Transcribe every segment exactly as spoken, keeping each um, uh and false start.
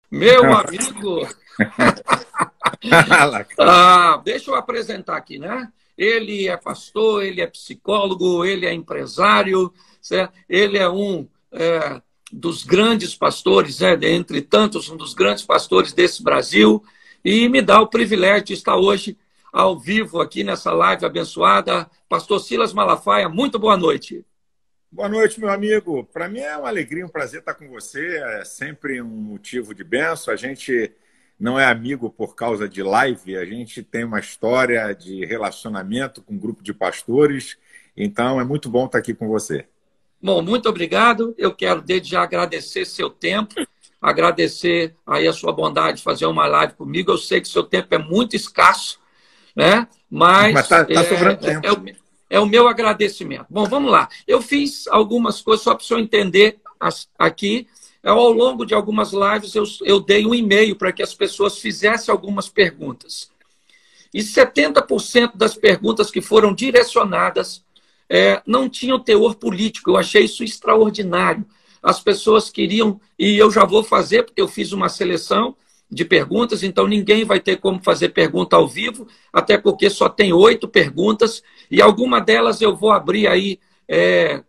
Meu amigo! Ah, deixa eu apresentar aqui, né? Ele é pastor, ele é psicólogo, ele é empresário, certo? Ele é um é, dos grandes pastores, né? Entre tantos, um dos grandes pastores desse Brasil, e me dá o privilégio de estar hoje ao vivo aqui nessa live abençoada. Pastor Silas Malafaia, muito boa noite. Boa noite, meu amigo. Para mim é uma alegria, um prazer estar com você. É sempre um motivo de bênção. A gente não é amigo por causa de live, a gente tem uma história de relacionamento com um grupo de pastores. Então é muito bom estar aqui com você. Bom, muito obrigado. Eu quero desde já agradecer seu tempo, agradecer aí a sua bondade de fazer uma live comigo. Eu sei que seu tempo é muito escasso, né? Mas Mas tá, tá sobrando é, é, tempo. é, o, é o meu agradecimento. Bom, vamos lá. Eu fiz algumas coisas só para o senhor entender as, aqui. Ao longo de algumas lives, eu, eu dei um e-mail para que as pessoas fizessem algumas perguntas. E setenta por cento das perguntas que foram direcionadas é, não tinham teor político. Eu achei isso extraordinário. As pessoas queriam, e eu já vou fazer, porque eu fiz uma seleção de perguntas, então ninguém vai ter como fazer pergunta ao vivo, até porque só tem oito perguntas, e alguma delas eu vou abrir aí é,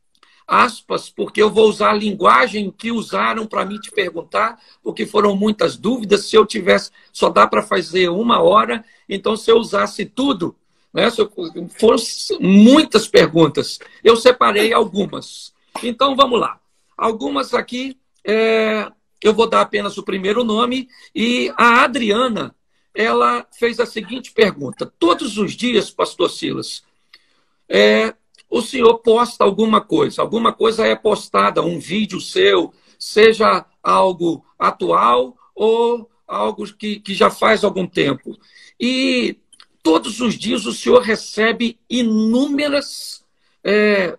aspas, porque eu vou usar a linguagem que usaram para mim te perguntar, porque foram muitas dúvidas. Se eu tivesse, só dá para fazer uma hora, então se eu usasse tudo, né, se eu, fosse muitas perguntas, eu separei algumas. Então vamos lá. Algumas aqui, é, eu vou dar apenas o primeiro nome, e a Adriana, ela fez a seguinte pergunta: todos os dias, pastor Silas, é, o senhor posta alguma coisa, alguma coisa é postada, um vídeo seu, seja algo atual ou algo que, que já faz algum tempo. E todos os dias o senhor recebe inúmeras é,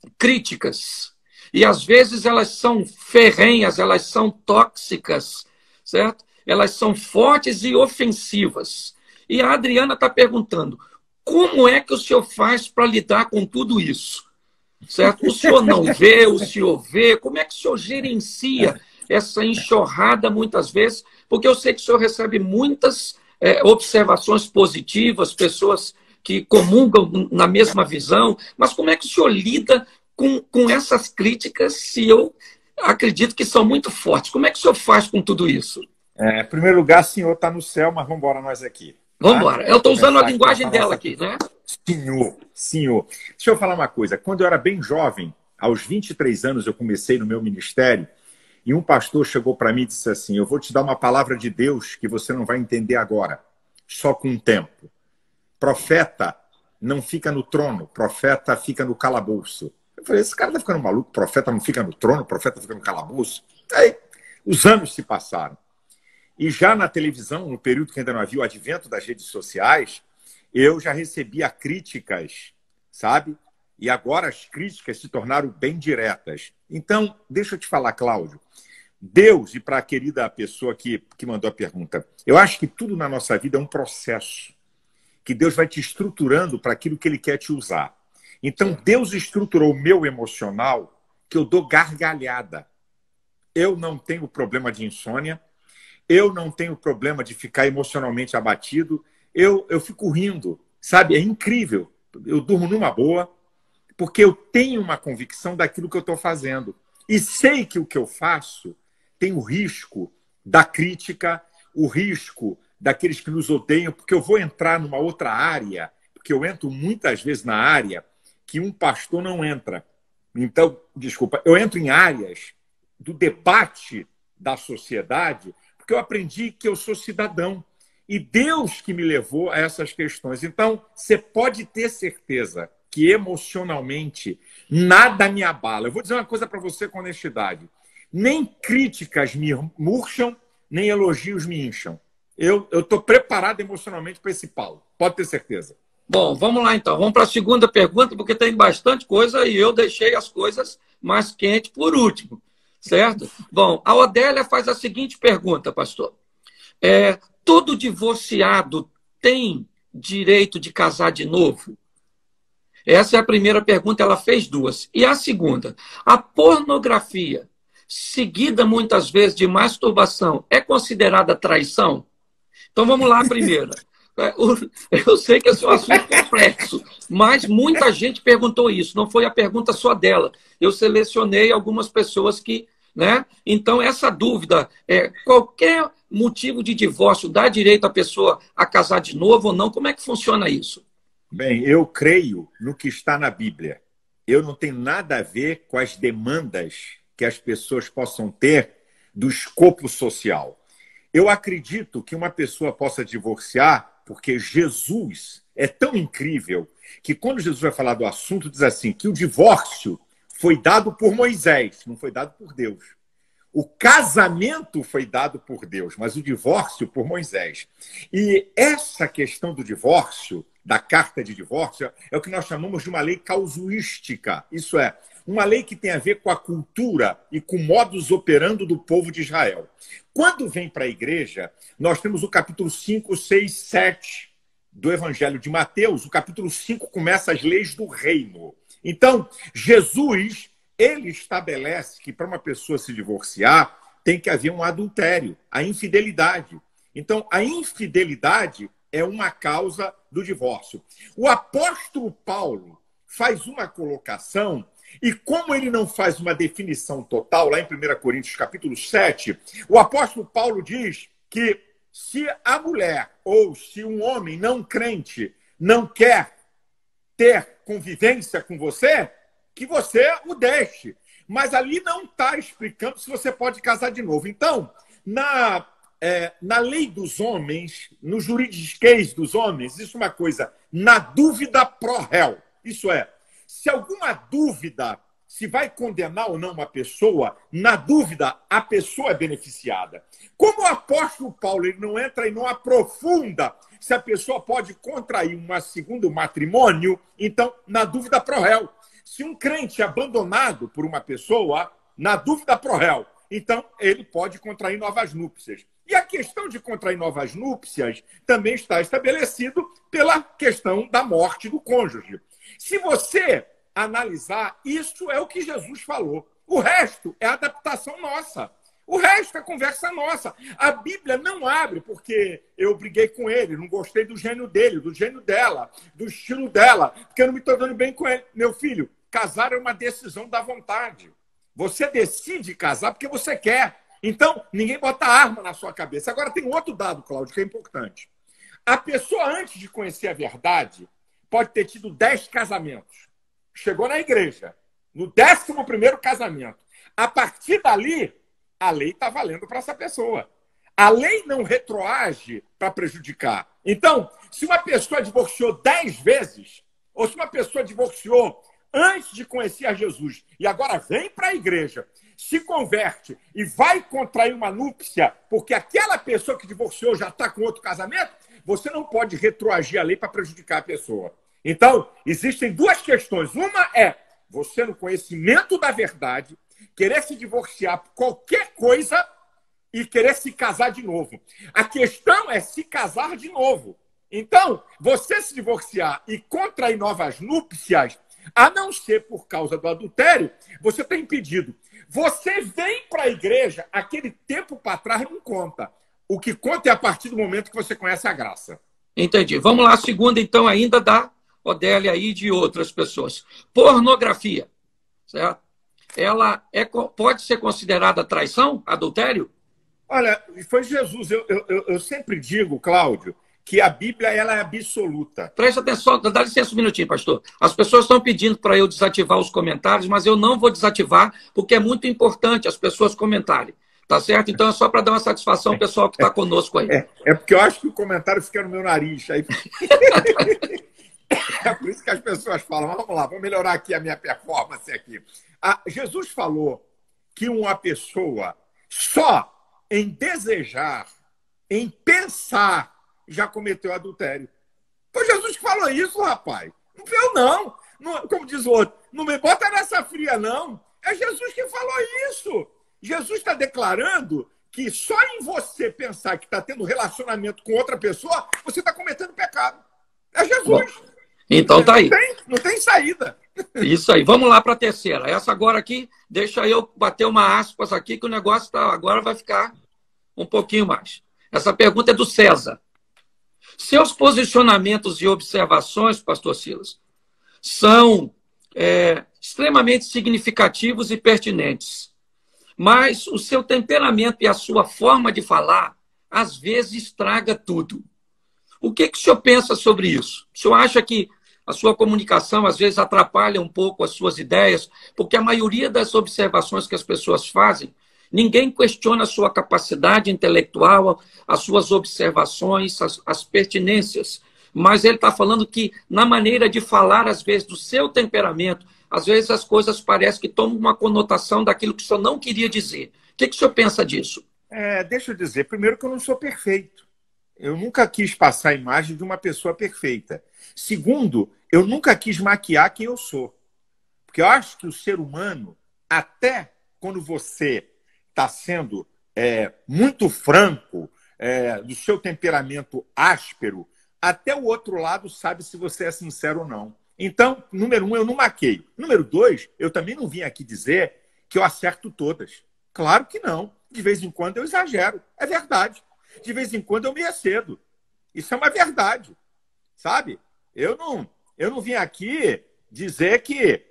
críticas. E às vezes elas são ferrenhas, elas são tóxicas, certo? Elas são fortes e ofensivas. E a Adriana está perguntando: como é que o senhor faz para lidar com tudo isso? Certo? O senhor não vê, o senhor vê. Como é que o senhor gerencia essa enxurrada muitas vezes? Porque eu sei que o senhor recebe muitas é, observações positivas, pessoas que comungam na mesma visão, mas como é que o senhor lida com, com essas críticas, se eu acredito que são muito fortes? Como é que o senhor faz com tudo isso? É, em primeiro lugar, o senhor está no céu, mas vamos embora nós aqui. Vamos embora. Eu estou usando a linguagem aqui dela aqui, né? Senhor, senhor. Deixa eu falar uma coisa. Quando eu era bem jovem, aos vinte e três anos, eu comecei no meu ministério, e um pastor chegou para mim e disse assim: eu vou te dar uma palavra de Deus que você não vai entender agora, só com o tempo. Profeta não fica no trono, profeta fica no calabouço. Eu falei: esse cara tá ficando maluco, profeta não fica no trono, profeta fica no calabouço. Aí, os anos se passaram. E já na televisão, no período que ainda não havia o advento das redes sociais, eu já recebia críticas, sabe? E agora as críticas se tornaram bem diretas. Então, deixa eu te falar, Cláudio. Deus, e para a querida pessoa que, que mandou a pergunta, eu acho que tudo na nossa vida é um processo, que Deus vai te estruturando para aquilo que Ele quer te usar. Então, Deus estruturou o meu emocional, que eu dou gargalhada. Eu não tenho problema de insônia, eu não tenho problema de ficar emocionalmente abatido, eu, eu fico rindo, sabe? É incrível. Eu durmo numa boa, porque eu tenho uma convicção daquilo que eu estou fazendo. E sei que o que eu faço tem o risco da crítica, o risco daqueles que nos odeiam, porque eu vou entrar numa outra área, porque eu entro muitas vezes na área que um pastor não entra. Então, desculpa, eu entro em áreas do debate da sociedade, porque eu aprendi que eu sou cidadão. E Deus que me levou a essas questões. Então, você pode ter certeza que emocionalmente nada me abala. Eu vou dizer uma coisa para você com honestidade. Nem críticas me murcham, nem elogios me incham. Eu estou preparado emocionalmente para esse pau. Pode ter certeza. Bom, vamos lá então. Vamos para a segunda pergunta, porque tem bastante coisa e eu deixei as coisas mais quentes por último. Certo? Bom, a Odélia faz a seguinte pergunta, pastor. É, todo divorciado tem direito de casar de novo? Essa é a primeira pergunta, ela fez duas. E a segunda, a pornografia seguida muitas vezes de masturbação, é considerada traição? Então vamos lá primeiro. Eu sei que esse é um assunto complexo, mas muita gente perguntou isso. Não foi a pergunta só dela. Eu selecionei algumas pessoas que... Né? Então, essa dúvida, é, qualquer motivo de divórcio dá direito à pessoa a casar de novo ou não? Como é que funciona isso? Bem, eu creio no que está na Bíblia. Eu não tenho nada a ver com as demandas que as pessoas possam ter do escopo social. Eu acredito que uma pessoa possa divorciar porque Jesus é tão incrível que quando Jesus vai falar do assunto, diz assim, que o divórcio foi dado por Moisés, não foi dado por Deus. O casamento foi dado por Deus, mas o divórcio por Moisés. E essa questão do divórcio, da carta de divórcio, é o que nós chamamos de uma lei casuística. Isso é, uma lei que tem a ver com a cultura e com o modus operandi do povo de Israel. Quando vem para a igreja, nós temos o capítulo cinco, seis, sete do Evangelho de Mateus. O capítulo cinco começa as leis do reino. Então, Jesus, ele estabelece que para uma pessoa se divorciar, tem que haver um adultério, a infidelidade. Então, a infidelidade é uma causa do divórcio. O apóstolo Paulo faz uma colocação, e como ele não faz uma definição total, lá em primeira Coríntios, capítulo sete, o apóstolo Paulo diz que se a mulher ou se um homem não crente não quer ter convivência com você, que você o deixe. Mas ali não está explicando se você pode casar de novo. Então, na, é, na lei dos homens, no juridiquês dos homens, isso é uma coisa, na dúvida pro réu. Isso é, se alguma dúvida se vai condenar ou não uma pessoa, na dúvida, a pessoa é beneficiada. Como o apóstolo Paulo ele não entra e não aprofunda se a pessoa pode contrair um segundo matrimônio, então, na dúvida pro réu. Se um crente é abandonado por uma pessoa, na dúvida pro réu, então ele pode contrair novas núpcias. E a questão de contrair novas núpcias também está estabelecido pela questão da morte do cônjuge. Se você analisar, isso é o que Jesus falou. O resto é adaptação nossa. O resto é conversa nossa. A Bíblia não abre porque eu briguei com ele, não gostei do gênio dele, do gênio dela, do estilo dela, porque eu não me estou dando bem com ele. Meu filho, casar é uma decisão da vontade. Você decide casar porque você quer. Então, ninguém bota arma na sua cabeça. Agora, tem outro dado, Cláudio, que é importante. A pessoa, antes de conhecer a verdade, pode ter tido dez casamentos. Chegou na igreja, no décimo primeiro casamento. A partir dali, a lei está valendo para essa pessoa. A lei não retroage para prejudicar. Então, se uma pessoa divorciou dez vezes, ou se uma pessoa divorciou antes de conhecer a Jesus e agora vem para a igreja, se converte e vai contrair uma núpcia porque aquela pessoa que divorciou já está com outro casamento, você não pode retroagir a lei para prejudicar a pessoa. Então, existem duas questões. Uma é você, no conhecimento da verdade, querer se divorciar por qualquer coisa e querer se casar de novo. A questão é se casar de novo. Então, você se divorciar e contrair novas núpcias, a não ser por causa do adultério, você está impedido. Você vem para a igreja, aquele tempo para trás não conta. O que conta é a partir do momento que você conhece a graça. Entendi. Vamos lá, a segunda, então, ainda da Odélia e de outras pessoas. Pornografia, certo? Ela é, pode ser considerada traição, adultério? Olha, foi Jesus. Eu, eu, eu sempre digo, Cláudio, que a Bíblia ela é absoluta. Preste atenção, dá licença um minutinho, pastor. As pessoas estão pedindo para eu desativar os comentários, mas eu não vou desativar, porque é muito importante as pessoas comentarem. Tá certo? Então é só para dar uma satisfação ao pessoal que está conosco aí. É, é porque eu acho que o comentário fica no meu nariz. Aí... É por isso que as pessoas falam, vamos lá, vamos melhorar aqui a minha performance aqui. Ah, Jesus falou que uma pessoa só em desejar, em pensar, já cometeu adultério. Foi Jesus que falou isso, rapaz. Não foi eu, não. não. Como diz o outro, não me bota nessa fria, não. É Jesus que falou isso. Jesus está declarando que só em você pensar que está tendo relacionamento com outra pessoa, você está cometendo pecado. É Jesus. Bom, então tá aí. Não tem, não tem saída. Isso aí. Vamos lá para a terceira. Essa agora aqui, deixa eu bater uma aspas aqui, que o negócio tá, agora vai ficar um pouquinho mais. Essa pergunta é do César. Seus posicionamentos e observações, pastor Silas, são é, extremamente significativos e pertinentes. Mas o seu temperamento e a sua forma de falar, às vezes, estraga tudo. O que, que o senhor pensa sobre isso? O senhor acha que a sua comunicação, às vezes, atrapalha um pouco as suas ideias? Porque a maioria das observações que as pessoas fazem, ninguém questiona a sua capacidade intelectual, as suas observações, as, as pertinências. Mas ele está falando que, na maneira de falar, às vezes, do seu temperamento, às vezes as coisas parecem que tomam uma conotação daquilo que o senhor não queria dizer. O que, que o senhor pensa disso? É, deixa eu dizer, primeiro que eu não sou perfeito. Eu nunca quis passar a imagem de uma pessoa perfeita. Segundo, eu nunca quis maquiar quem eu sou. Porque eu acho que o ser humano, até quando você está sendo é, muito franco, é, do seu temperamento áspero, até o outro lado sabe se você é sincero ou não. Então, número um, eu não maqueio. Número dois, eu também não vim aqui dizer que eu acerto todas. Claro que não. De vez em quando eu exagero. É verdade. De vez em quando eu me excedo. Isso é uma verdade. Sabe? Eu não, eu não vim aqui dizer que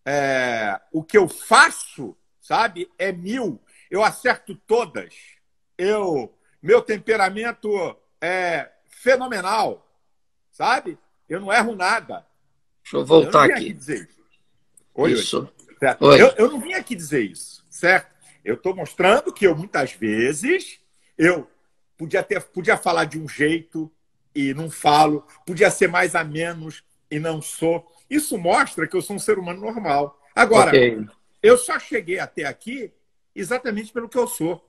é, o que eu faço, sabe, é mil. Eu acerto todas. Eu, meu temperamento é fenomenal. Sabe? Eu não erro nada. Deixa eu voltar eu não vim aqui. aqui dizer isso. Oi, isso. Oi. Oi. Eu, eu não vim aqui dizer isso, certo? Eu estou mostrando que eu, muitas vezes, eu podia, ter, podia falar de um jeito e não falo, podia ser mais a menos e não sou. Isso mostra que eu sou um ser humano normal. Agora, okay. eu só cheguei até aqui exatamente pelo que eu sou.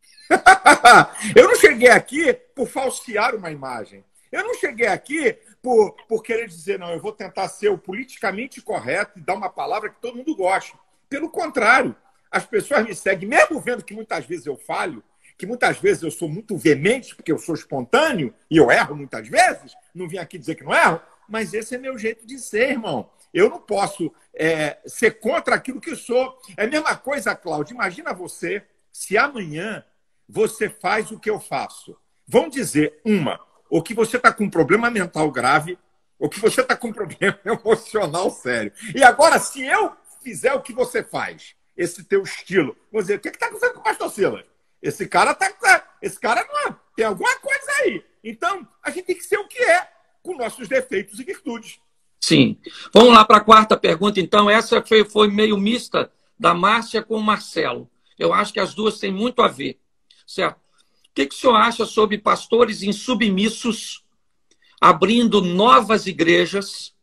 Eu não cheguei aqui por falsear uma imagem. Eu não cheguei aqui por, por querer dizer, não, eu vou tentar ser o politicamente correto e dar uma palavra que todo mundo goste. Pelo contrário, as pessoas me seguem, mesmo vendo que muitas vezes eu falho, que muitas vezes eu sou muito veemente, porque eu sou espontâneo, e eu erro muitas vezes, não vim aqui dizer que não erro, mas esse é meu jeito de ser, irmão. Eu não posso é, ser contra aquilo que sou. É a mesma coisa, Cláudio, imagina você, se amanhã você faz o que eu faço. Vamos dizer, uma, ou que você está com um problema mental grave, ou que você está com um problema emocional sério. E agora, se eu fizer o que você faz, esse teu estilo, vou dizer, o que está acontecendo com o pastor Silas? Esse cara tá, esse cara não é, tem alguma coisa aí. Então, a gente tem que ser o que é, com nossos defeitos e virtudes. Sim. Vamos lá para a quarta pergunta, então. Essa foi, foi meio mista da Márcia com o Marcelo. Eu acho que as duas têm muito a ver. Certo? O que, que o senhor acha sobre pastores insubmissos abrindo novas igrejas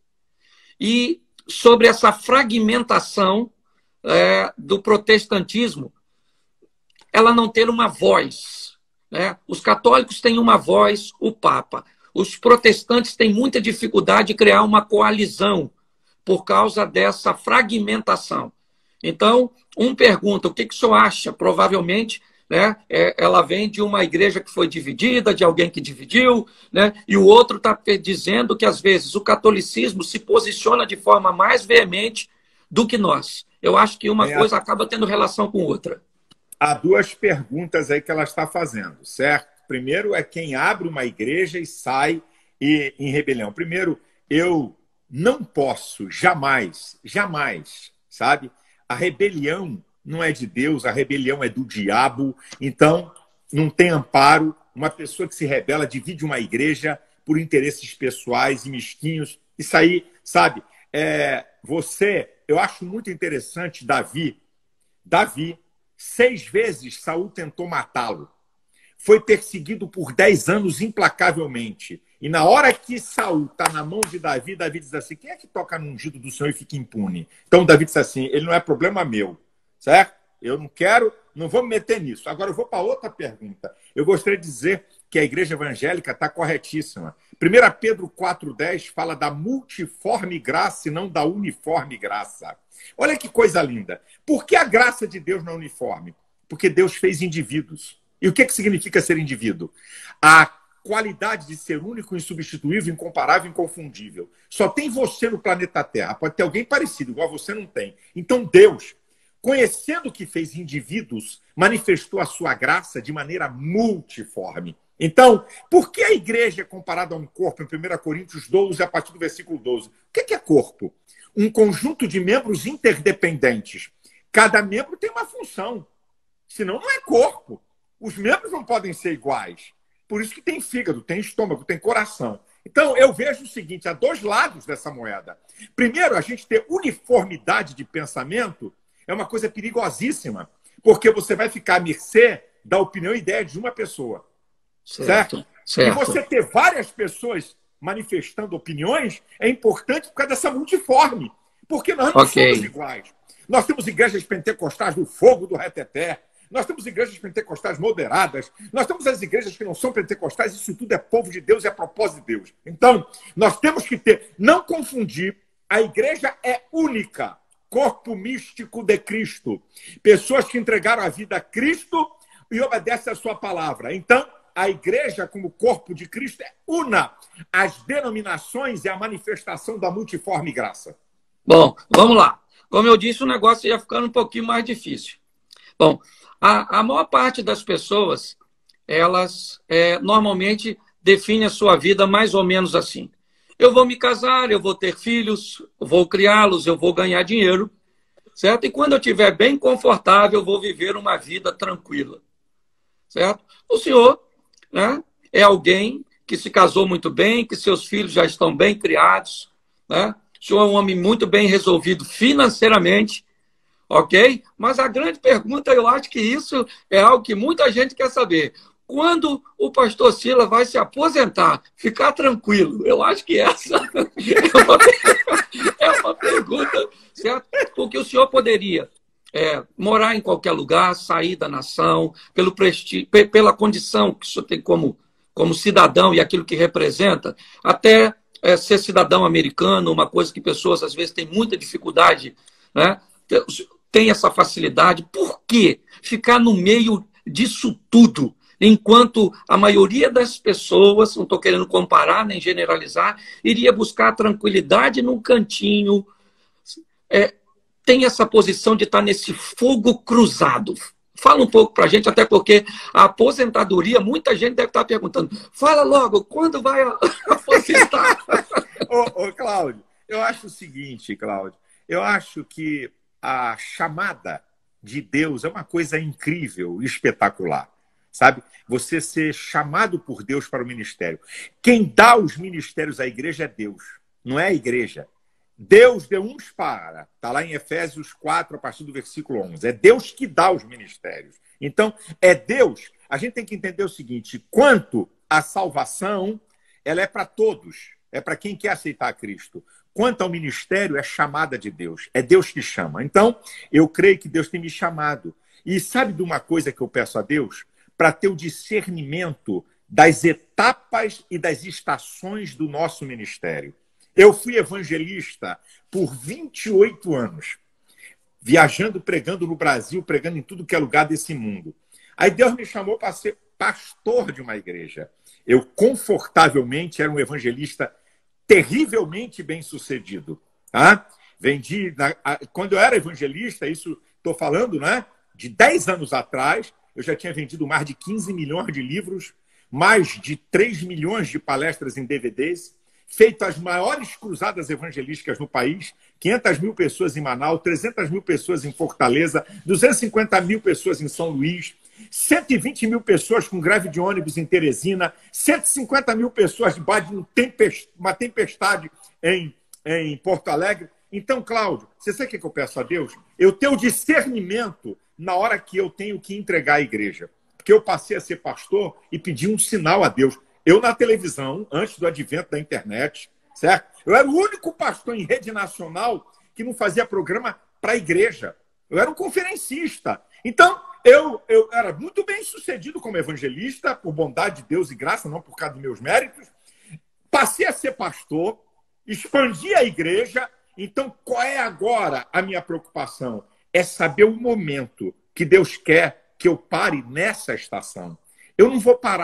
e sobre essa fragmentação é, do protestantismo, ela não ter uma voz, né? Os católicos têm uma voz, o Papa. Os protestantes têm muita dificuldade de criar uma coalizão por causa dessa fragmentação. Então, um pergunta, o que, que o senhor acha? Provavelmente, né, é, ela vem de uma igreja que foi dividida, de alguém que dividiu, né, e o outro está dizendo que, às vezes, o catolicismo se posiciona de forma mais veemente do que nós. Eu acho que uma é, coisa acaba tendo relação com outra. Há duas perguntas aí que ela está fazendo, certo? Primeiro é quem abre uma igreja e sai e, em rebelião. Primeiro, eu não posso jamais, jamais, sabe? A rebelião não é de Deus, a rebelião é do diabo. Então, não tem amparo. Uma pessoa que se rebela divide uma igreja por interesses pessoais e mesquinhos. Isso aí, sabe? É, você, eu acho muito interessante Davi. Davi, seis vezes Saul tentou matá-lo. Foi perseguido por dez anos implacavelmente. E na hora que Saul está na mão de Davi, Davi diz assim, quem é que toca no ungido do Senhor e fica impune? Então Davi diz assim, ele não é problema meu, certo? Eu não quero, não vou me meter nisso. Agora eu vou para outra pergunta. Eu gostaria de dizer que a igreja evangélica está corretíssima. primeiro Pedro quatro, dez fala da multiforme graça e não da uniforme graça. Olha que coisa linda. Por que a graça de Deus não é uniforme? Porque Deus fez indivíduos. E o que, que significa ser indivíduo? A qualidade de ser único, insubstituível, incomparável, inconfundível. Só tem você no planeta Terra. Pode ter alguém parecido, igual você não tem. Então Deus, conhecendo que fez indivíduos, manifestou a sua graça de maneira multiforme. Então, por que a igreja é comparada a um corpo em primeira Coríntios doze, a partir do versículo doze? O que é corpo? Um conjunto de membros interdependentes. Cada membro tem uma função. Senão não é corpo. Os membros não podem ser iguais. Por isso que tem fígado, tem estômago, tem coração. Então, eu vejo o seguinte, há dois lados dessa moeda. Primeiro, a gente ter uniformidade de pensamento é uma coisa perigosíssima, porque você vai ficar à mercê da opinião e ideia de uma pessoa. Certo? Certo? Certo. E você ter várias pessoas manifestando opiniões é importante por causa dessa multiforme. Porque nós não okay. somos iguais. Nós temos igrejas pentecostais do fogo do reteté. Nós temos igrejas pentecostais moderadas. Nós temos as igrejas que não são pentecostais. Isso tudo é povo de Deus e é propósito de Deus. Então, nós temos que ter... Não confundir. A igreja é única. Corpo místico de Cristo. Pessoas que entregaram a vida a Cristo e obedecem a sua palavra. Então, a igreja, como corpo de Cristo, é una. As denominações é a manifestação da multiforme graça. Bom, vamos lá. Como eu disse, o negócio ia ficando um pouquinho mais difícil. Bom, a, a maior parte das pessoas, elas é, normalmente definem a sua vida mais ou menos assim. Eu vou me casar, eu vou ter filhos, vou criá-los, eu vou ganhar dinheiro, certo? E quando eu estiver bem confortável, eu vou viver uma vida tranquila, certo? O senhor, né, é alguém que se casou muito bem, que seus filhos já estão bem criados, né? O senhor é um homem muito bem resolvido financeiramente, ok? Mas a grande pergunta, eu acho que isso é algo que muita gente quer saber. Quando o pastor Silas vai se aposentar, ficar tranquilo? Eu acho que essa é uma, é uma pergunta, certo? Porque o senhor poderia é, morar em qualquer lugar, sair da nação, pelo prestígio, pela condição que o senhor tem como, como cidadão e aquilo que representa, até é, ser cidadão americano, uma coisa que pessoas às vezes têm muita dificuldade, né? Tem essa facilidade. Por que ficar no meio disso tudo? Enquanto a maioria das pessoas, não estou querendo comparar nem generalizar, iria buscar tranquilidade num cantinho, é, tem essa posição de estar nesse fogo cruzado. Fala um pouco para a gente, até porque a aposentadoria, muita gente deve estar perguntando, fala logo, quando vai aposentar? ô, ô, Cláudio, eu acho o seguinte, Cláudio, eu acho que a chamada de Deus é uma coisa incrível, espetacular. Sabe? Você ser chamado por Deus para o ministério. Quem dá os ministérios à igreja é Deus, não é a igreja. Deus deu uns para. Está lá em Efésios quatro, a partir do versículo onze. É Deus que dá os ministérios. Então, é Deus. A gente tem que entender o seguinte, quanto à salvação, ela é para todos. É para quem quer aceitar Cristo. Quanto ao ministério, é chamada de Deus. É Deus que chama. Então, eu creio que Deus tem me chamado. E sabe de uma coisa que eu peço a Deus? Para ter o discernimento das etapas e das estações do nosso ministério. Eu fui evangelista por vinte e oito anos, viajando, pregando no Brasil, pregando em tudo que é lugar desse mundo. Aí Deus me chamou para ser pastor de uma igreja. Eu, confortavelmente, era um evangelista terrivelmente bem-sucedido. Tá? Vendi, na, a, quando eu era evangelista, isso estou falando, né, de dez anos atrás, eu já tinha vendido mais de quinze milhões de livros, mais de três milhões de palestras em D V Ds, feito as maiores cruzadas evangelísticas no país, quinhentas mil pessoas em Manaus, trezentas mil pessoas em Fortaleza, duzentas e cinquenta mil pessoas em São Luís, cento e vinte mil pessoas com greve de ônibus em Teresina, cento e cinquenta mil pessoas debaixo de uma tempestade em, em Porto Alegre. Então, Cláudio, você sabe o que eu peço a Deus? Eu tenho discernimento na hora que eu tenho que entregar a igreja. Porque eu passei a ser pastor e pedi um sinal a Deus. Eu, na televisão, antes do advento da internet, certo? Eu era o único pastor em rede nacional que não fazia programa para a igreja. Eu era um conferencista. Então, eu, eu era muito bem sucedido como evangelista, por bondade de Deus e graça, não por causa dos meus méritos. Passei a ser pastor, expandi a igreja. Então, qual é agora a minha preocupação? É saber o momento que Deus quer que eu pare nessa estação. Eu não vou parar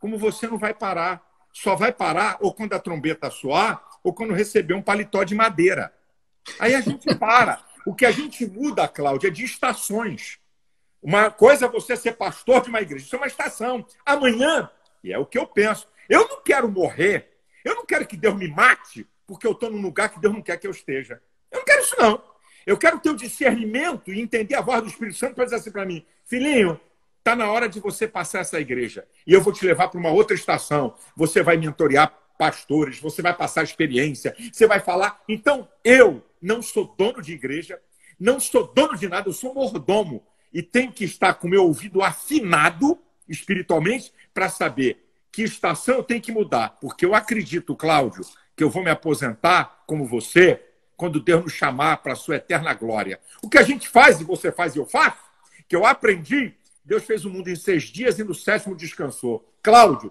como você não vai parar. Só vai parar ou quando a trombeta soar ou quando receber um paletó de madeira. Aí a gente para. O que a gente muda, Cláudia, é de estações. Uma coisa é você ser pastor de uma igreja. Isso é uma estação. Amanhã, e é o que eu penso, eu não quero morrer. Eu não quero que Deus me mate porque eu estou num lugar que Deus não quer que eu esteja. Eu não quero isso, não. Eu quero ter o discernimento e entender a voz do Espírito Santo para dizer assim para mim, filhinho, está na hora de você passar essa igreja. E eu vou te levar para uma outra estação. Você vai mentorear pastores, você vai passar experiência, você vai falar. Então, eu não sou dono de igreja, não sou dono de nada, eu sou mordomo. E tenho que estar com o meu ouvido afinado espiritualmente para saber que estação eu tenho que mudar. Porque eu acredito, Cláudio, que eu vou me aposentar como você quando Deus nos chamar para a sua eterna glória. O que a gente faz, e você faz e eu faço, que eu aprendi, Deus fez o mundo em seis dias e no sétimo descansou. Cláudio,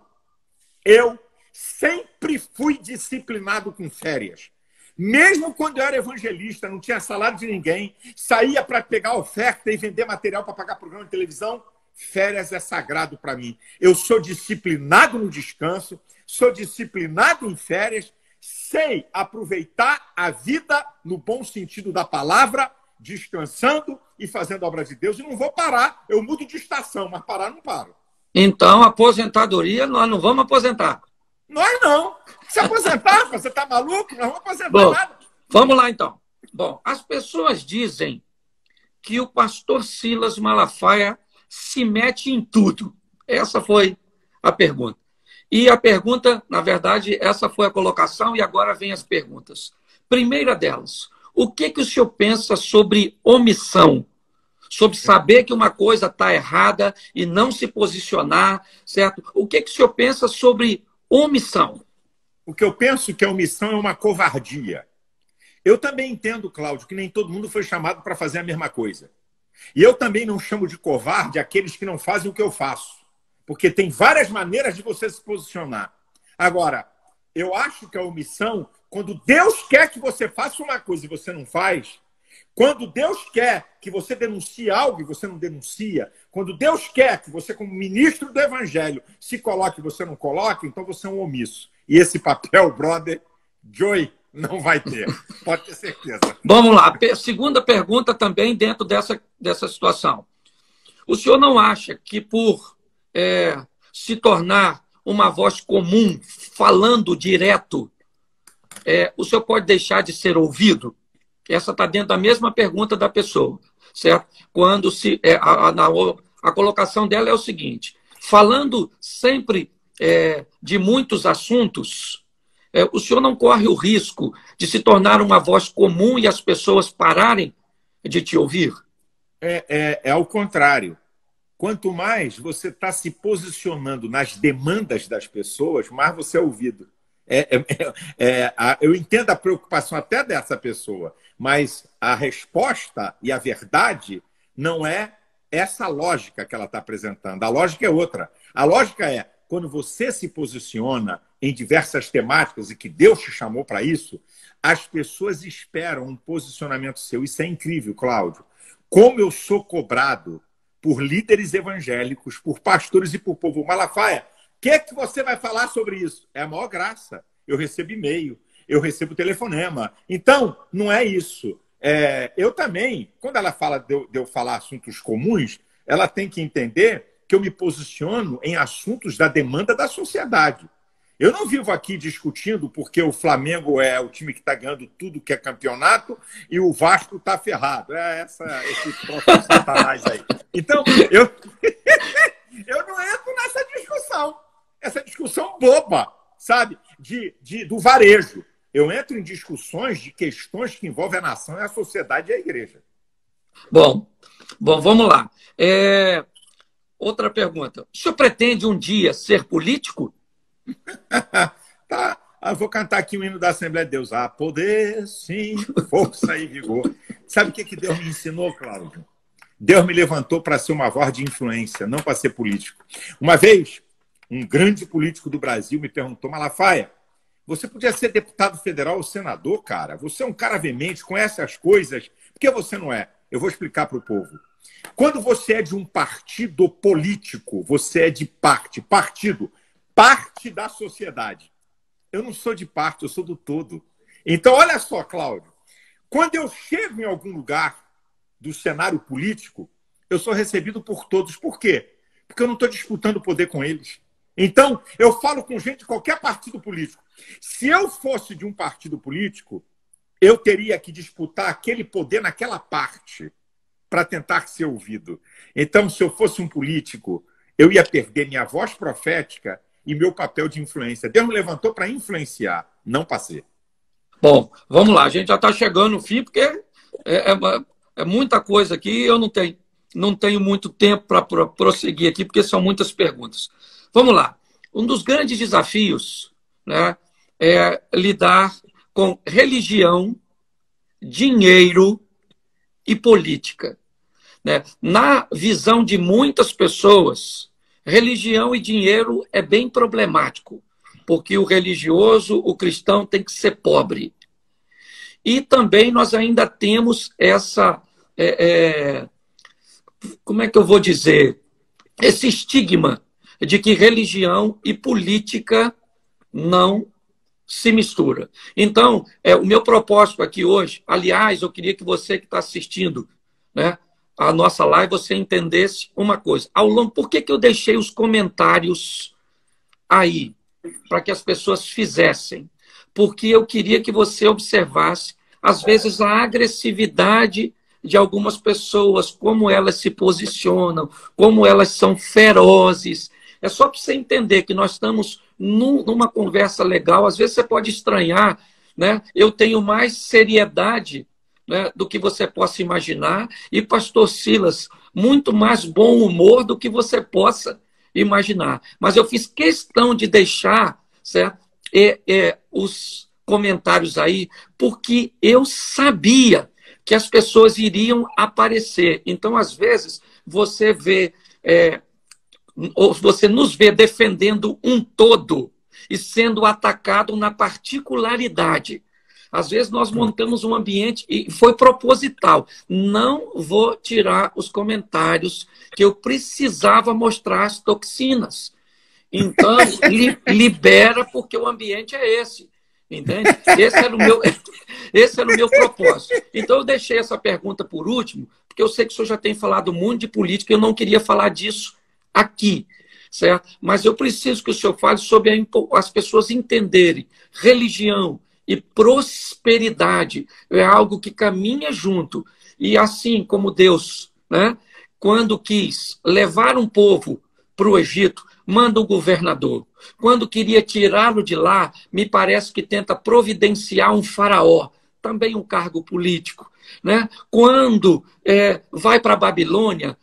eu sempre fui disciplinado com férias. Mesmo quando eu era evangelista, não tinha salário de ninguém, saía para pegar oferta e vender material para pagar programa de televisão, férias é sagrado para mim. Eu sou disciplinado no descanso, sou disciplinado em férias, sei aproveitar a vida no bom sentido da palavra, descansando e fazendo a obra de Deus, e não vou parar. Eu mudo de estação, mas parar não paro. Então, aposentadoria, nós não vamos aposentar. Nós não. Se aposentar, você está maluco? Nós vamos aposentar Bom, nada. Vamos lá, então. Bom, as pessoas dizem que o pastor Silas Malafaia se mete em tudo. Essa foi a pergunta. E a pergunta, na verdade, essa foi a colocação, e agora vem as perguntas. Primeira delas, o que, que o senhor pensa sobre omissão? Sobre saber que uma coisa está errada e não se posicionar, certo? O que, que o senhor pensa sobre omissão? O que eu penso que a omissão é uma covardia. Eu também entendo, Cláudio, que nem todo mundo foi chamado para fazer a mesma coisa. E eu também não chamo de covarde aqueles que não fazem o que eu faço. Porque tem várias maneiras de você se posicionar. Agora, eu acho que a omissão, quando Deus quer que você faça uma coisa e você não faz, quando Deus quer que você denuncie algo e você não denuncia, quando Deus quer que você, como ministro do Evangelho, se coloque e você não coloque, então você é um omisso. E esse papel, brother, Joey, não vai ter. Pode ter certeza. Vamos lá. Segunda pergunta também dentro dessa, dessa situação. O senhor não acha que por é, se tornar uma voz comum, falando direto, é, o senhor pode deixar de ser ouvido? Essa está dentro da mesma pergunta da pessoa, certo? Quando se, é, a, a, a colocação dela é o seguinte, falando sempre é, de muitos assuntos, é, o senhor não corre o risco de se tornar uma voz comum e as pessoas pararem de te ouvir? É, é, é ao contrário. Quanto mais você está se posicionando nas demandas das pessoas, mais você é ouvido. É, é, é, a, eu entendo a preocupação até dessa pessoa, mas a resposta e a verdade não é essa lógica que ela está apresentando. A lógica é outra. A lógica é, quando você se posiciona em diversas temáticas e que Deus te chamou para isso, as pessoas esperam um posicionamento seu. Isso é incrível, Cláudio. Como eu sou cobrado por líderes evangélicos, por pastores e por povo. Malafaia, o que é que você vai falar sobre isso? É a maior graça. Eu recebo e-mail, eu recebo telefonema. Então, não é isso. É, eu também, quando ela fala de eu, de eu falar assuntos comuns, ela tem que entender que eu me posiciono em assuntos da demanda da sociedade. Eu não vivo aqui discutindo porque o Flamengo é o time que está ganhando tudo que é campeonato e o Vasco está ferrado. É essa, esse próprio satanás aí. Então, eu, eu não entro nessa discussão. Essa discussão boba, sabe? De, de, do varejo. Eu entro em discussões de questões que envolvem a nação, a sociedade e a igreja. Bom, bom vamos lá. É... Outra pergunta. O senhor pretende um dia ser político? Tá, eu vou cantar aqui o hino da Assembleia de Deus. Ah, poder, sim, força e vigor. Sabe o que, que Deus me ensinou, Cláudio? Deus me levantou para ser uma voz de influência, não para ser político. Uma vez, um grande político do Brasil me perguntou, Malafaia, você podia ser deputado federal ou senador, cara? Você é um cara veemente, conhece as coisas. Por que você não é? Eu vou explicar para o povo. Quando você é de um partido político, você é de parte. Partido. parte da sociedade. Eu não sou de parte, eu sou do todo. Então, olha só, Cláudio. Quando eu chego em algum lugar do cenário político, eu sou recebido por todos. Por quê? Porque eu não estou disputando poder com eles. Então, eu falo com gente de qualquer partido político. Se eu fosse de um partido político, eu teria que disputar aquele poder naquela parte para tentar ser ouvido. Então, se eu fosse um político, eu ia perder minha voz profética e meu papel de influência. Deus me levantou para influenciar, não para ser. Bom, vamos lá. A gente já está chegando no fim, porque é, é, é muita coisa aqui. Eu não tenho, não tenho muito tempo para prosseguir aqui, porque são muitas perguntas. Vamos lá. Um dos grandes desafios, né, é lidar com religião, dinheiro e política. Né? Na visão de muitas pessoas, religião e dinheiro é bem problemático, porque o religioso, o cristão, tem que ser pobre. E também nós ainda temos essa, é, é, como é que eu vou dizer, esse estigma de que religião e política não se mistura. Então, é, o meu propósito aqui hoje, aliás, eu queria que você que está assistindo, né, a nossa live, você entendesse uma coisa. Ao longo, por que, que eu deixei os comentários aí? Para que as pessoas fizessem. Porque eu queria que você observasse, às vezes, a agressividade de algumas pessoas, como elas se posicionam, como elas são ferozes. É só para você entender que nós estamos num, numa conversa legal. Às vezes você pode estranhar, né? Eu tenho mais seriedade, né, do que você possa imaginar, e pastor Silas, muito mais bom humor do que você possa imaginar. Mas eu fiz questão de deixar, certo, é, é, os comentários aí, porque eu sabia que as pessoas iriam aparecer. Então, às vezes, você vê, é, ou você nos vê defendendo um todo e sendo atacado na particularidade. Às vezes nós montamos um ambiente, e foi proposital. Não vou tirar os comentários, que eu precisava mostrar as toxinas. Então, li, libera, porque o ambiente é esse. Entende? Esse era o meu, esse era o meu propósito. Então, eu deixei essa pergunta por último, porque eu sei que o senhor já tem falado muito de política, e eu não queria falar disso aqui. Certo? Mas eu preciso que o senhor fale sobre a, as pessoas entenderem religião e prosperidade é algo que caminha junto. E assim como Deus, né, quando quis levar um povo para o Egito, manda o governador. Quando queria tirá-lo de lá, me parece que tenta providenciar um faraó, também um cargo político. Né? Quando é, vai para a Babilônia,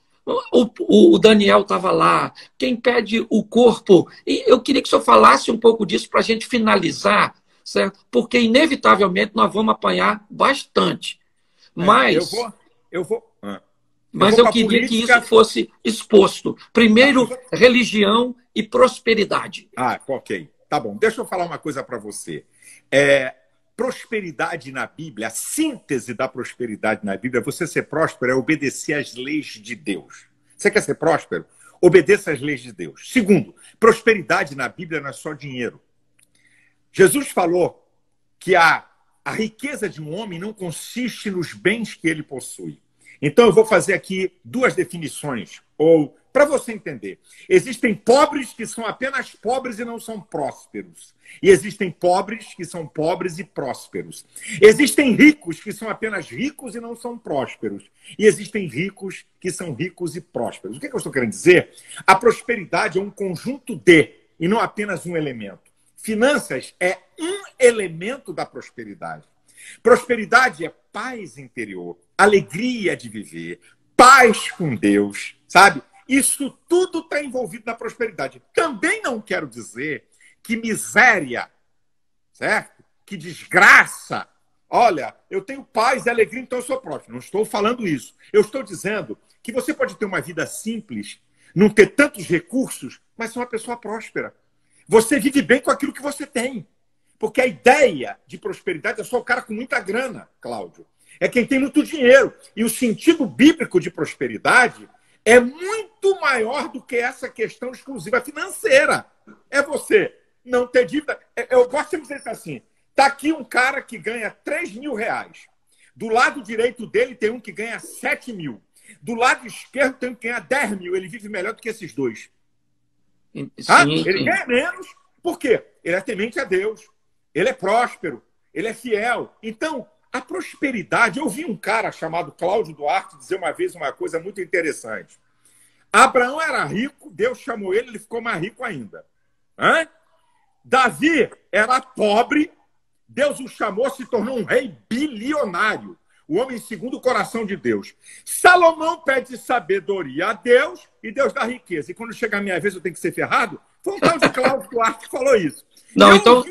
o, o Daniel estava lá, quem pede o corpo. E eu queria que o senhor falasse um pouco disso para a gente finalizar, certo? Porque, inevitavelmente, nós vamos apanhar bastante. Mas eu vou, eu vou, ah, mas eu, eu queria política... que isso fosse exposto. Primeiro, ah, religião e prosperidade. Ah, ok. Tá bom. Deixa eu falar uma coisa para você. É, prosperidade na Bíblia, a síntese da prosperidade na Bíblia, você ser próspero é obedecer às leis de Deus. Você quer ser próspero? Obedeça às leis de Deus. Segundo, prosperidade na Bíblia não é só dinheiro. Jesus falou que a, a riqueza de um homem não consiste nos bens que ele possui. Então, eu vou fazer aqui duas definições, ou para você entender. Existem pobres que são apenas pobres e não são prósperos. E existem pobres que são pobres e prósperos. Existem ricos que são apenas ricos e não são prósperos. E existem ricos que são ricos e prósperos. O que, é que eu estou querendo dizer? A prosperidade é um conjunto de, e não apenas um elemento. Finanças é um elemento da prosperidade. Prosperidade é paz interior, alegria de viver, paz com Deus, sabe? Isso tudo está envolvido na prosperidade. Também não quero dizer que miséria, certo? Que desgraça. Olha, eu tenho paz e alegria, então eu sou próspero. Não estou falando isso. Eu estou dizendo que você pode ter uma vida simples, não ter tantos recursos, mas ser uma pessoa próspera. Você vive bem com aquilo que você tem. Porque a ideia de prosperidade é só o cara com muita grana, Cláudio. É quem tem muito dinheiro. E o sentido bíblico de prosperidade é muito maior do que essa questão exclusiva financeira. É você você não ter dívida... Eu gosto de dizer assim, está aqui um cara que ganha três mil reais. Do lado direito dele tem um que ganha sete mil. Do lado esquerdo tem um que ganha dez mil. Ele vive melhor do que esses dois. Sim, ah? sim. Ele ganha menos. Por quê? Ele é temente a Deus. Ele é próspero. Ele é fiel. Então, a prosperidade... Eu vi um cara chamado Cláudio Duarte dizer uma vez uma coisa muito interessante. Abraão era rico, Deus chamou ele, ele ficou mais rico ainda. Hã? Davi era pobre, Deus o chamou, se tornou um rei bilionário. O homem segundo o coração de Deus. Salomão pede sabedoria a Deus e Deus dá riqueza. E quando chegar a minha vez eu tenho que ser ferrado? Foi um tal de Cláudio Duarte que falou isso. Não, então,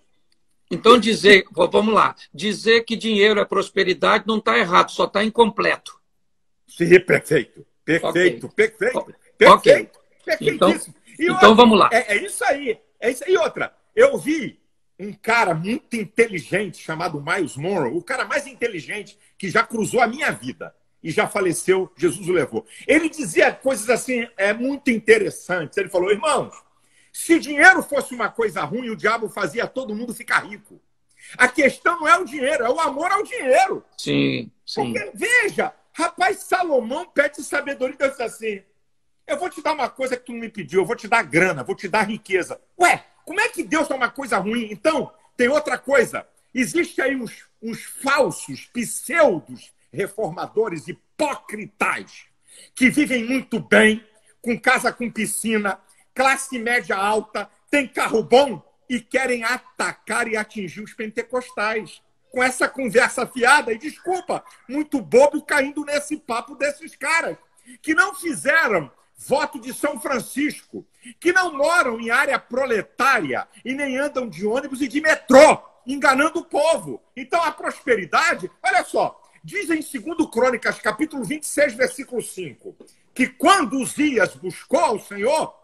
então dizer, vamos lá, dizer que dinheiro é prosperidade não está errado, só está incompleto. Sim, perfeito. Perfeito, okay. perfeito, perfeito. Okay. Perfeitíssimo. Então, e outra, então vamos lá. É, é isso aí. É isso aí. E outra, eu vi um cara muito inteligente chamado Miles Monroe, o cara mais inteligente que já cruzou a minha vida e já faleceu, Jesus o levou. Ele dizia coisas assim, é, muito interessantes. Ele falou, irmãos, se dinheiro fosse uma coisa ruim, o diabo fazia todo mundo ficar rico. A questão não é o dinheiro, é o amor ao dinheiro. Sim, sim. Porque, veja, rapaz, Salomão pede sabedoria e Deus diz assim, eu vou te dar uma coisa que tu não me pediu, eu vou te dar grana, vou te dar riqueza. Ué, como é que Deus dá uma coisa ruim? Então, tem outra coisa. Existe aí uns, uns falsos, pseudos reformadores hipócritas que vivem muito bem, com casa com piscina, classe média alta, tem carro bom e querem atacar e atingir os pentecostais. Com essa conversa fiada, e desculpa, muito bobo caindo nesse papo desses caras, que não fizeram voto de São Francisco, que não moram em área proletária e nem andam de ônibus e de metrô, enganando o povo. Então a prosperidade, olha só, diz em segundo Crônicas, capítulo vinte e seis, versículo cinco, que quando Uzias buscou ao Senhor,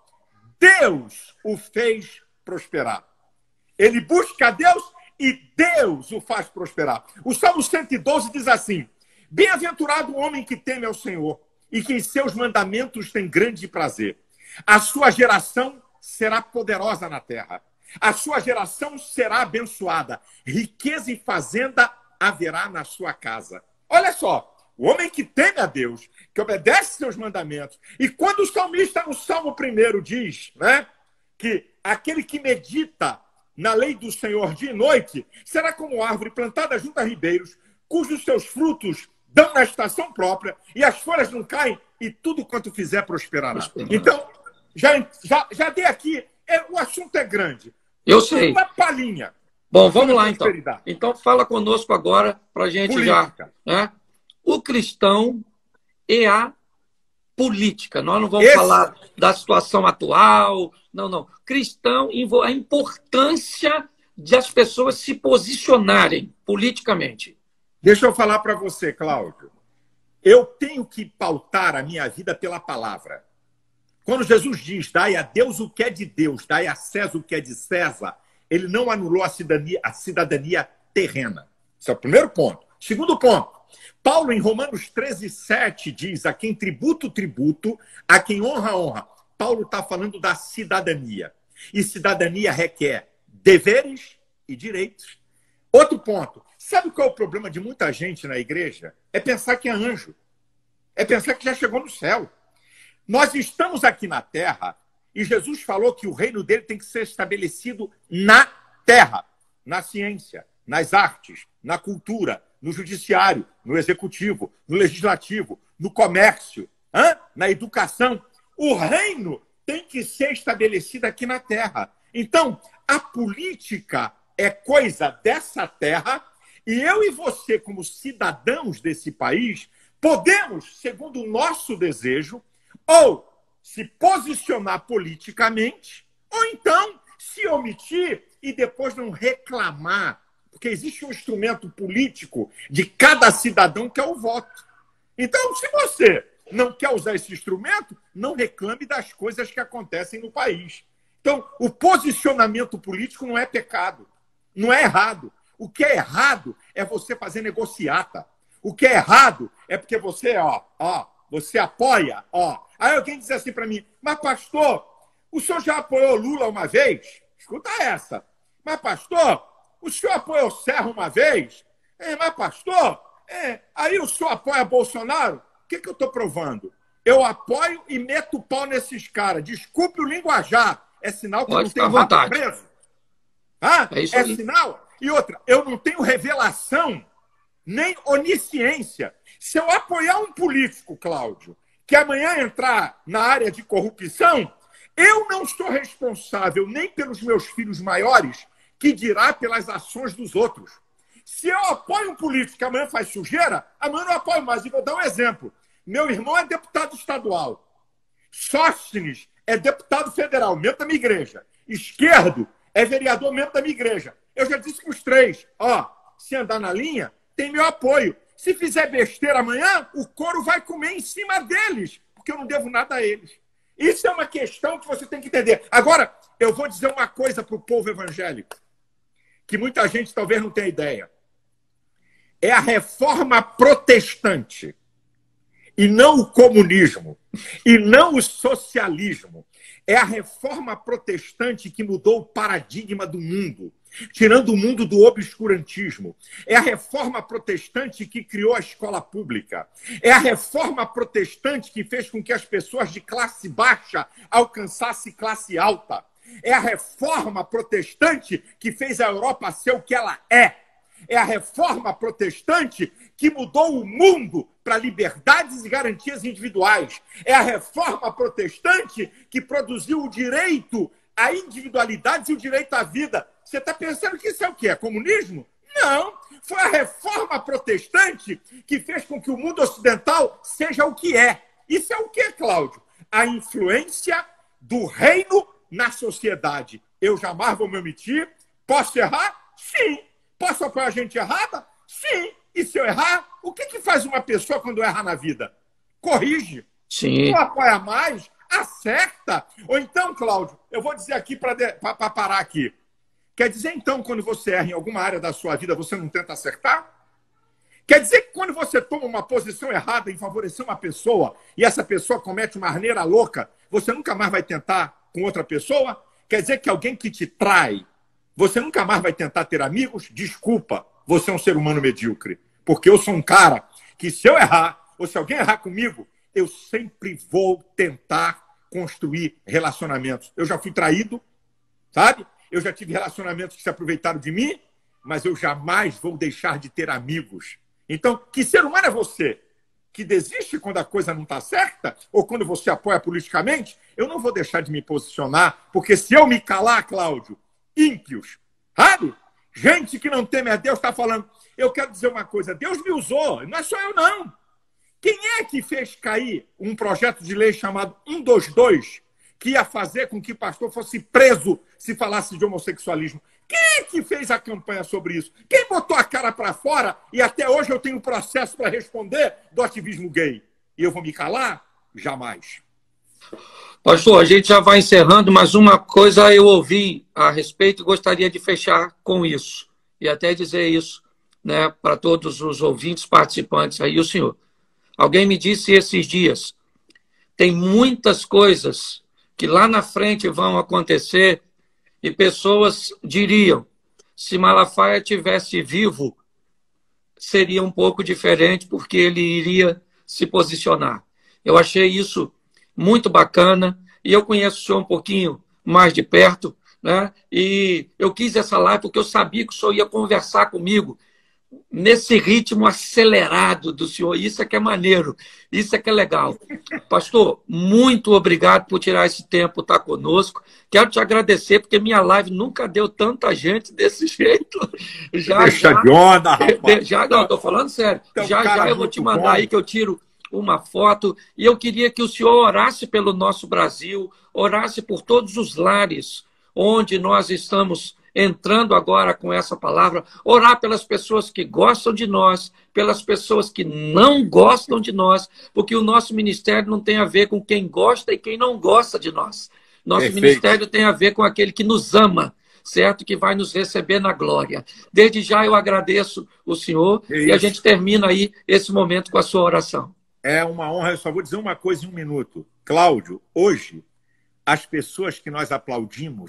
Deus o fez prosperar. Ele busca a Deus e Deus o faz prosperar. O Salmo cento e doze diz assim, bem-aventurado o homem que teme ao Senhor e que em seus mandamentos tem grande prazer. A sua geração será poderosa na terra. A sua geração será abençoada. Riqueza e fazenda haverá na sua casa. Olha só, o homem que teme a Deus, que obedece seus mandamentos. E quando o salmista no Salmo primeiro diz, né, que aquele que medita na lei do Senhor dia e noite será como árvore plantada junto a ribeiros, cujos seus frutos dão na estação própria, e as folhas não caem, e tudo quanto fizer prosperará. Então, já, já, já dei aqui, é, o assunto é grande. Eu sei. Uma palhinha. Bom, vamos lá então. Então fala conosco agora, para a gente política. Já... Né? O cristão e a política. Nós não vamos Esse... falar da situação atual, não, não. Cristão, a importância de as pessoas se posicionarem politicamente. Deixa eu falar para você, Cláudio. Eu tenho que pautar a minha vida pela palavra. Quando Jesus diz, dai a Deus o que é de Deus, dai a César o que é de César, ele não anulou a cidadania, a cidadania terrena. Esse é o primeiro ponto. Segundo ponto, Paulo, em Romanos treze, sete, diz, a quem tributo, tributo, a quem honra, honra. Paulo está falando da cidadania. E cidadania requer deveres e direitos. Outro ponto. Sabe qual é o problema de muita gente na igreja? É pensar que é anjo. É pensar que já chegou no céu. Nós estamos aqui na terra e Jesus falou que o reino dele tem que ser estabelecido na terra, na ciência, nas artes, na cultura, no judiciário, no executivo, no legislativo, no comércio, hein? Na educação. O reino tem que ser estabelecido aqui na terra. Então, a política é coisa dessa terra e eu e você, como cidadãos desse país, podemos, segundo o nosso desejo, ou se posicionar politicamente, ou então se omitir e depois não reclamar, porque existe um instrumento político de cada cidadão que é o voto. Então, se você não quer usar esse instrumento, não reclame das coisas que acontecem no país. Então, o posicionamento político não é pecado, não é errado. O que é errado é você fazer negociata. O que é errado é porque você, ó, ó, você apoia, ó. Aí alguém diz assim para mim, mas pastor, o senhor já apoiou Lula uma vez? escuta essa. Mas, pastor, o senhor apoiou o Serra uma vez? É, mas, pastor, é, aí o senhor apoia Bolsonaro? O que, que eu estou provando? Eu apoio e meto o pau nesses caras. Desculpe o linguajar. É sinal que eu não tenho rabo preso. Ah, é isso é aí. Sinal. E outra, eu não tenho revelação nem onisciência. Se eu apoiar um político, Cláudio, que amanhã entrar na área de corrupção, eu não sou responsável nem pelos meus filhos maiores, que dirá pelas ações dos outros. Se eu apoio um político que amanhã faz sujeira, amanhã eu não apoio mais. E vou dar um exemplo. Meu irmão é deputado estadual. Sóstenes é deputado federal, membro da minha igreja. Esquerdo é vereador, membro da minha igreja. Eu já disse para os três, ó, se andar na linha, tem meu apoio. Se fizer besteira amanhã, o couro vai comer em cima deles, porque eu não devo nada a eles. Isso é uma questão que você tem que entender. Agora, eu vou dizer uma coisa para o povo evangélico, que muita gente talvez não tenha ideia. É a reforma protestante, e não o comunismo, e não o socialismo. É a reforma protestante que mudou o paradigma do mundo, tirando o mundo do obscurantismo. É a reforma protestante que criou a escola pública. É a reforma protestante que fez com que as pessoas de classe baixa alcançassem classe alta. É a reforma protestante que fez a Europa ser o que ela é. É a reforma protestante que mudou o mundo para liberdades e garantias individuais. É a reforma protestante que produziu o direito à individualidade e o direito à vida. Você está pensando que isso é o quê? É comunismo? Não. Foi a reforma protestante que fez com que o mundo ocidental seja o que é. Isso é o quê, Cláudio? A influência do reino na sociedade. Eu jamais vou me omitir. Posso errar? Sim. Posso apoiar gente errada? Sim. E se eu errar, o que, que faz uma pessoa quando erra na vida? Corrige. Sim. Não apoia mais, acerta. Ou então, Cláudio, eu vou dizer aqui para parar aqui. Quer dizer, então, quando você erra em alguma área da sua vida, você não tenta acertar? Quer dizer que quando você toma uma posição errada em favorecer uma pessoa e essa pessoa comete uma asneira louca, você nunca mais vai tentar com outra pessoa? Quer dizer que alguém que te trai, você nunca mais vai tentar ter amigos? Desculpa, você é um ser humano medíocre. Porque eu sou um cara que, se eu errar, ou se alguém errar comigo, eu sempre vou tentar construir relacionamentos. Eu já fui traído, sabe? Eu já tive relacionamentos que se aproveitaram de mim, mas eu jamais vou deixar de ter amigos. Então, que ser humano é você? Que desiste quando a coisa não está certa? Ou quando você apoia politicamente? Eu não vou deixar de me posicionar, porque se eu me calar, Cláudio, ímpios, sabe? Gente que não teme a Deus está falando. Eu quero dizer uma coisa, Deus me usou, não é só eu não. Quem é que fez cair um projeto de lei chamado cento e vinte e dois, que ia fazer com que o pastor fosse preso se falasse de homossexualismo? Quem é que fez a campanha sobre isso? Quem botou a cara para fora e até hoje eu tenho um processo para responder do ativismo gay? E eu vou me calar? Jamais. Pastor, a gente já vai encerrando, mas uma coisa eu ouvi a respeito e gostaria de fechar com isso. E até dizer isso, né, para todos os ouvintes participantes aí, o senhor. Alguém me disse esses dias, tem muitas coisas que lá na frente vão acontecer e pessoas diriam, se Malafaia tivesse vivo, seria um pouco diferente, porque ele iria se posicionar. Eu achei isso muito bacana, e eu conheço o senhor um pouquinho mais de perto, né? E eu quis essa live porque eu sabia que o senhor ia conversar comigo nesse ritmo acelerado do senhor. Isso é que é maneiro, isso é que é legal. Pastor, muito obrigado por tirar esse tempo, estar conosco. Quero te agradecer, porque minha live nunca deu tanta gente desse jeito. Já, Deixa já, de onda, rapaz. Já, não, estou falando sério. Então, já, já eu vou te mandar bom. Aí que eu tiro uma foto. E eu queria que o senhor orasse pelo nosso Brasil, orasse por todos os lares onde nós estamos entrando agora com essa palavra, orar pelas pessoas que gostam de nós, pelas pessoas que não gostam de nós, porque o nosso ministério não tem a ver com quem gosta e quem não gosta de nós. Nosso Perfeito. Ministério tem a ver com aquele que nos ama, certo? Que vai nos receber na glória. Desde já eu agradeço o senhor é e a gente termina aí esse momento com a sua oração. É uma honra, eu só vou dizer uma coisa em um minuto. Cláudio, hoje, as pessoas que nós aplaudimos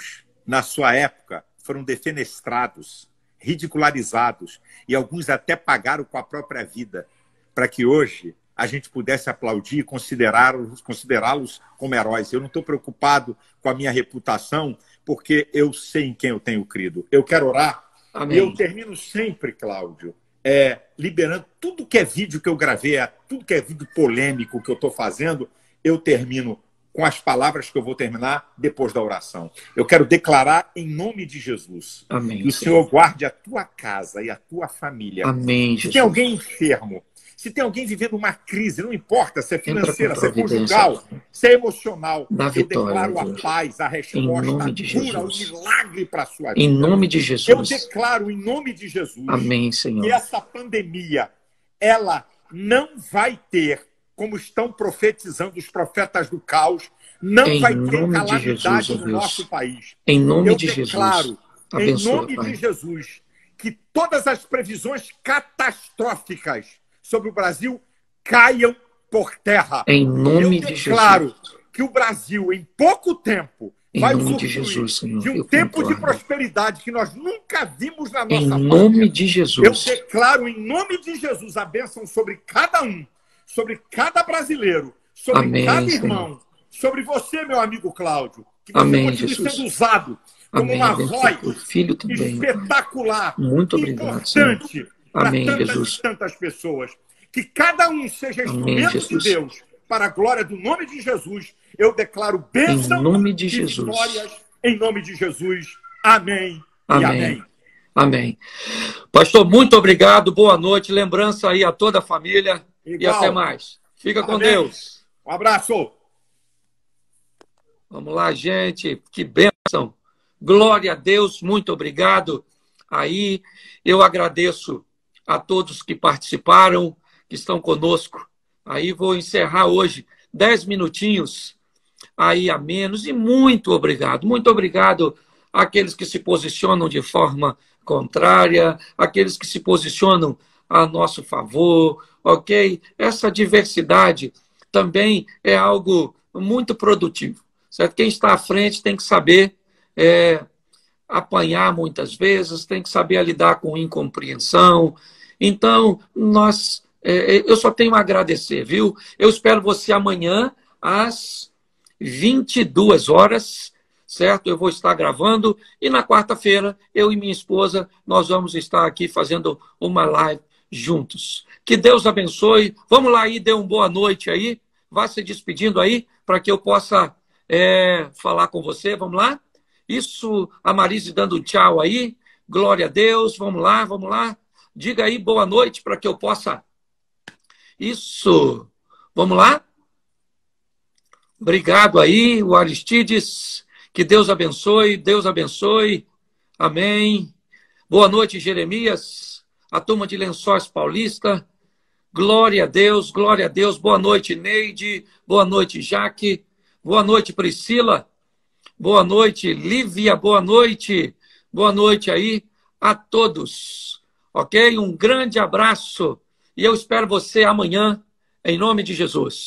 na sua época, foram defenestrados, ridicularizados, e alguns até pagaram com a própria vida, para que hoje a gente pudesse aplaudir e considerá-los considerá-los como heróis. Eu não estou preocupado com a minha reputação, porque eu sei em quem eu tenho crido. Eu quero orar. Amém. E eu termino sempre, Cláudio, é, liberando tudo que é vídeo que eu gravei, tudo que é vídeo polêmico que eu estou fazendo, eu termino com as palavras que eu vou terminar depois da oração. Eu quero declarar em nome de Jesus. Amém, que o Senhor guarde a tua casa e a tua família. Amém, se Jesus. tem alguém enfermo, se tem alguém vivendo uma crise, não importa se é financeira, se é conjugal, se é emocional, da eu vitória, declaro a paz, a resposta, a cura, o milagre para a sua vida. Em nome de Jesus. Eu declaro em nome de Jesus. Amém, Senhor. Que essa pandemia, ela não vai ter, como estão profetizando os profetas do caos, não em vai ter nome calamidade de Jesus, no Deus. nosso país. Em nome eu de declaro, Jesus. Abençoa, em nome Pai. de Jesus, que todas as previsões catastróficas sobre o Brasil caiam por terra. Em nome eu de Jesus. declaro que o Brasil, em pouco tempo, Em vai nome de usufruir Jesus, Senhor, de um eu tempo de concordo. prosperidade que nós nunca vimos na nossa Em pátria. nome de Eu Jesus. declaro em nome de Jesus a bênção sobre cada um, sobre cada brasileiro, sobre Amém, cada Senhor. irmão, sobre você, meu amigo Cláudio, que você Amém, continue Jesus. sendo usado como Amém. uma Abençoa voz o filho também, meu Pai. espetacular, Muito obrigado, Senhor. importante para Amém, tantas Jesus. e tantas pessoas. Que cada um seja Amém, instrumento de Jesus. Deus para a glória do nome de Jesus. Eu declaro Em bênção nome de e Jesus. vitórias em nome de Jesus. Amém. E Amém. amém. Amém. Pastor, muito obrigado. Boa noite. Lembrança aí a toda a família. E Igual. até mais. Fica com Amém. Deus. Um abraço. Vamos lá, gente. Que bênção. Glória a Deus. Muito obrigado. Aí eu agradeço a todos que participaram, que estão conosco. Aí vou encerrar hoje dez minutinhos aí a menos. E muito obrigado. Muito obrigado àqueles que se posicionam de forma contrária, àqueles que se posicionam a nosso favor, ok? Essa diversidade também é algo muito produtivo, certo? Quem está à frente tem que saber é, apanhar muitas vezes, tem que saber lidar com incompreensão. Então, nós, é, eu só tenho a agradecer, viu? Eu espero você amanhã às vinte e duas horas, certo? Eu vou estar gravando e na quarta-feira, eu e minha esposa, nós vamos estar aqui fazendo uma live juntos. Que Deus abençoe. Vamos lá aí, dê uma boa noite aí. Vá se despedindo aí, para que eu possa é, falar com você. Vamos lá? Isso, a Marise dando um tchau aí. Glória a Deus. Vamos lá, vamos lá. Diga aí boa noite, para que eu possa... Isso. Vamos lá? Obrigado aí, o Aristides. Que Deus abençoe, Deus abençoe. Amém. Boa noite, Jeremias. A turma de Lençóis Paulista. Glória a Deus, glória a Deus. Boa noite, Neide. Boa noite, Jaque. Boa noite, Priscila. Boa noite, Lívia. Boa noite. Boa noite aí a todos. Ok? Um grande abraço. E eu espero você amanhã, em nome de Jesus.